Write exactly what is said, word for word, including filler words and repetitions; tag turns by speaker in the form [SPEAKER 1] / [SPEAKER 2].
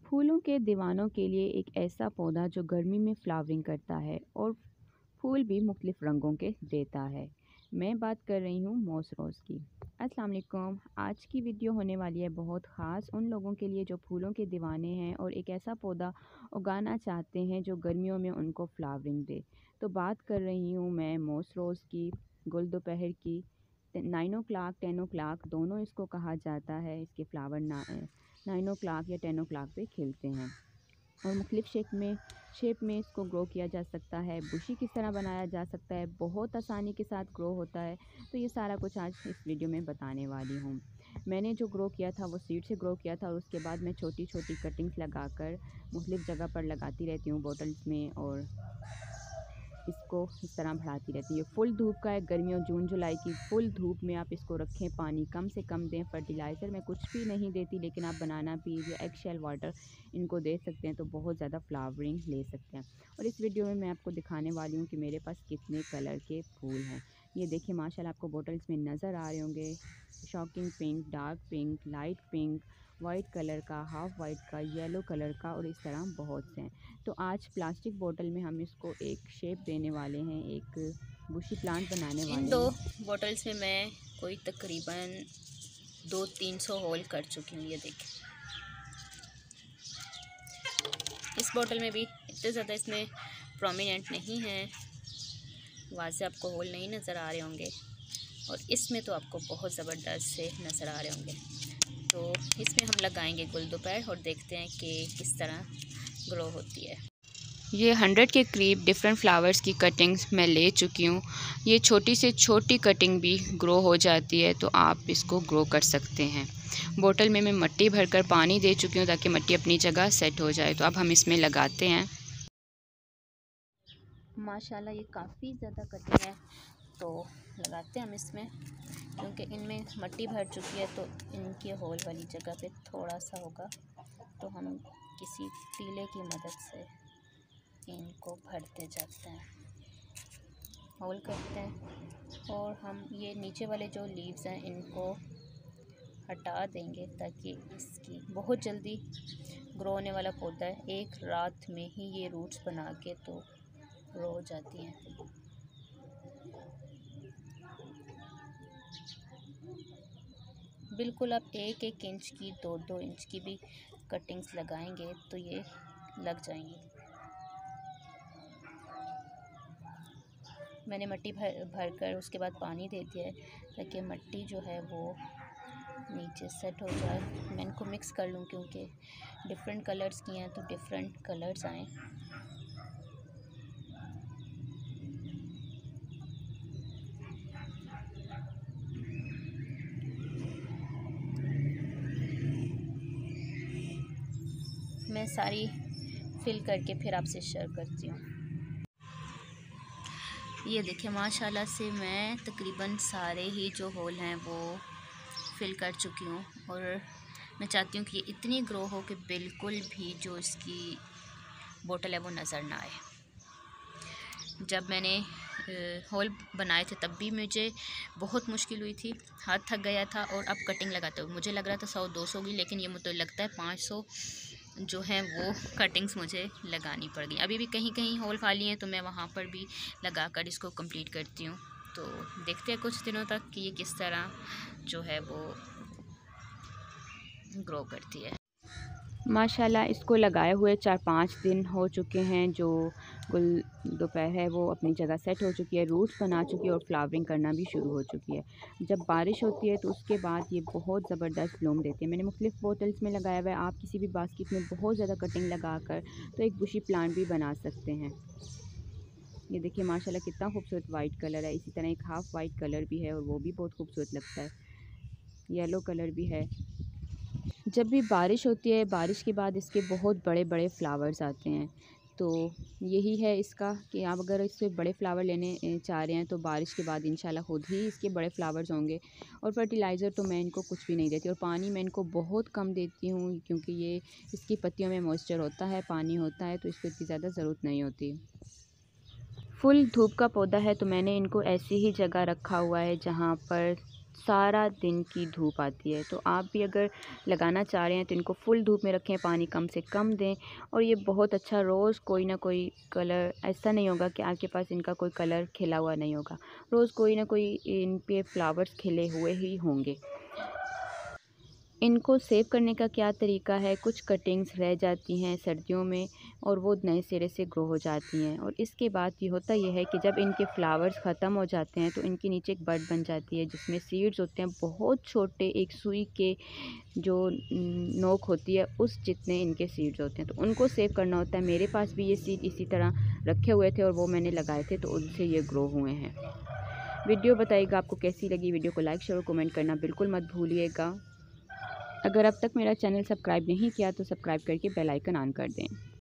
[SPEAKER 1] फूलों के दीवानों के लिए एक ऐसा पौधा जो गर्मी में फ्लावरिंग करता है और फूल भी मुख्तलिफ रंगों के देता है। मैं बात कर रही हूँ मॉस रोज़ की। अस्सलाम वालेकुम। आज की वीडियो होने वाली है बहुत ख़ास उन लोगों के लिए जो फूलों के दीवाने हैं और एक ऐसा पौधा उगाना चाहते हैं जो गर्मियों में उनको फ्लावरिंग दे। तो बात कर रही हूँ मैं मॉस रोज़ की, गुल दोपहर की। Nine o'clock ten o'clock दोनों इसको कहा जाता है। इसके फ्लावर ना नाइन ओ क्लाक या टेन ओ क्लाक पे खिलते हैं और मुख्तलिफ शेप में शेप में इसको ग्रो किया जा सकता है। बुशी किस तरह बनाया जा सकता है, बहुत आसानी के साथ ग्रो होता है। तो ये सारा कुछ आज इस वीडियो में बताने वाली हूँ। मैंने जो ग्रो किया था वो सीड से ग्रो किया था और उसके बाद मैं छोटी छोटी कटिंग्स लगाकर मुख्तलिफ जगह पर लगाती रहती हूँ बॉटल्स में और इसको इस तरह बढ़ाती रहती है। फुल धूप का है, गर्मियों जून जुलाई की फुल धूप में आप इसको रखें, पानी कम से कम दें। फर्टिलाइज़र मैं कुछ भी नहीं देती, लेकिन आप बनाना पीस या एग शेल वाटर इनको दे सकते हैं तो बहुत ज़्यादा फ्लावरिंग ले सकते हैं। और इस वीडियो में मैं आपको दिखाने वाली हूँ कि मेरे पास कितने कलर के फूल हैं। ये देखिए माशाल्लाह आपको बॉटल्स में नज़र आ रहे होंगे। Shocking pink, dark pink, light pink, white colour का, हाफ वाइट का, येलो कलर का और इस तरह बहुत से हैं। तो आज प्लास्टिक बोतल में हम इसको एक शेप देने वाले हैं, एक बुशी प्लांट बनाने वाले हैं।
[SPEAKER 2] इन दो बॉटल्स में मैं कोई तकरीबन दो तीन सौ होल कर चुकी हूँ। ये देखिए, इस बोतल में भी इतने ज़्यादा इसमें प्रोमिनेंट नहीं है, वाज़े आपको होल नहीं नज़र आ रहे होंगे, और इसमें तो आपको बहुत ज़बरदस्त से नज़र आ रहे होंगे। तो इसमें हम लगाएंगे गुल दोपहर और देखते हैं कि किस तरह ग्रो होती है।
[SPEAKER 1] ये हंड्रेड के करीब डिफरेंट फ्लावर्स की कटिंग्स मैं ले चुकी हूँ। ये छोटी से छोटी कटिंग भी ग्रो हो जाती है, तो आप इसको ग्रो कर सकते हैं। बोतल में मैं मिट्टी भरकर पानी दे चुकी हूँ ताकि मिट्टी अपनी जगह सेट हो जाए। तो अब हम इसमें लगाते हैं।
[SPEAKER 2] माशाल्लाह ये काफ़ी ज़्यादा कटिंग है, तो लगाते हैं हम इसमें, क्योंकि इनमें मिट्टी भर चुकी है तो इनके होल वाली जगह पे थोड़ा सा होगा, तो हम किसी तीले की मदद से इनको भरते जाते हैं, होल करते हैं। और हम ये नीचे वाले जो लीव्स हैं इनको हटा देंगे ताकि इसकी बहुत जल्दी ग्रो होने वाला पौधा है। एक रात में ही ये रूट्स बना के तो ग्रो हो जाती हैं। बिल्कुल आप एक एक इंच की, दो दो इंच की भी कटिंग्स लगाएंगे तो ये लग जाएंगी। मैंने मिट्टी भर भर कर उसके बाद पानी दे दिया है ताकि मिट्टी जो है वो नीचे सेट हो जाए। मैं इनको मिक्स कर लूँ क्योंकि डिफरेंट कलर्स की हैं तो डिफरेंट कलर्स आएँ। मैं सारी फिल करके फिर आपसे शेयर करती हूँ। ये देखिए माशाल्लाह से मैं तकरीबन सारे ही जो होल हैं वो फिल कर चुकी हूँ, और मैं चाहती हूँ कि ये इतनी ग्रो हो कि बिल्कुल भी जो इसकी बोतल है वो नज़र ना आए। जब मैंने होल बनाए थे तब भी मुझे बहुत मुश्किल हुई थी, हाथ थक गया था, और अब कटिंग लगाते हुए मुझे लग रहा था सौ दो सौ की, लेकिन ये मुझे लगता है पाँच सौ जो है वो कटिंग्स मुझे लगानी पड़ गई। अभी भी कहीं कहीं होल खाली हैं तो मैं वहाँ पर भी लगाकर इसको कंप्लीट करती हूँ। तो देखते हैं कुछ दिनों तक कि ये किस तरह जो है वो ग्रो करती है।
[SPEAKER 1] माशाल्लाह इसको लगाए हुए चार पाँच दिन हो चुके हैं। जो गुल दोपहर है वो अपनी जगह सेट हो चुकी है, रूट्स बना चुकी है और फ्लावरिंग करना भी शुरू हो चुकी है। जब बारिश होती है तो उसके बाद ये बहुत ज़बरदस्त ब्लूम देती है। मैंने मुख्तलिफ बोतल्स में लगाया हुआ है, आप किसी भी बास्केट में बहुत ज़्यादा कटिंग लगा कर तो एक बुशी प्लांट भी बना सकते हैं। ये देखिए माशाल्लाह कितना खूबसूरत वाइट कलर है। इसी तरह एक हाफ़ वाइट कलर भी है और वो भी बहुत खूबसूरत लगता है। येलो कलर भी है। जब भी बारिश होती है, बारिश के बाद इसके बहुत बड़े बड़े फ्लावर्स आते हैं। तो यही है इसका कि आप अगर इससे बड़े फ्लावर लेने चाह रहे हैं तो बारिश के बाद इंशाल्लाह खुद ही इसके बड़े फ्लावर्स होंगे। और फर्टिलाइज़र तो मैं इनको कुछ भी नहीं देती, और पानी मैं इनको बहुत कम देती हूँ क्योंकि ये इसकी पत्तियों में मॉइस्चर होता है, पानी होता है, तो इसको इतनी ज़्यादा ज़रूरत नहीं होती। फुल धूप का पौधा है तो मैंने इनको ऐसी ही जगह रखा हुआ है जहाँ पर सारा दिन की धूप आती है। तो आप भी अगर लगाना चाह रहे हैं तो इनको फुल धूप में रखें, पानी कम से कम दें और ये बहुत अच्छा रोज़ कोई ना कोई कलर, ऐसा नहीं होगा कि आपके पास इनका कोई कलर खिला हुआ नहीं होगा, रोज़ कोई ना कोई इन पे फ्लावर्स खिले हुए ही होंगे। इनको सेव करने का क्या तरीका है, कुछ कटिंग्स रह जाती हैं सर्दियों में और वो नए सिरे से ग्रो हो जाती हैं। और इसके बाद ये होता ये है कि जब इनके फ्लावर्स ख़त्म हो जाते हैं तो इनके नीचे एक बड बन जाती है जिसमें सीड्स होते हैं बहुत छोटे, एक सुई के जो नोक होती है उस जितने इनके सीड्स होते हैं, तो उनको सेव करना होता है। मेरे पास भी ये सीड इसी तरह रखे हुए थे और वो मैंने लगाए थे तो उनसे ये ग्रो हुए हैं। वीडियो बताइएगा आपको कैसी लगी, वीडियो को लाइक शेयर और कमेंट करना बिल्कुल मत भूलिएगा। अगर अब तक मेरा चैनल सब्सक्राइब नहीं किया तो सब्सक्राइब करके बेल आइकन ऑन कर दें।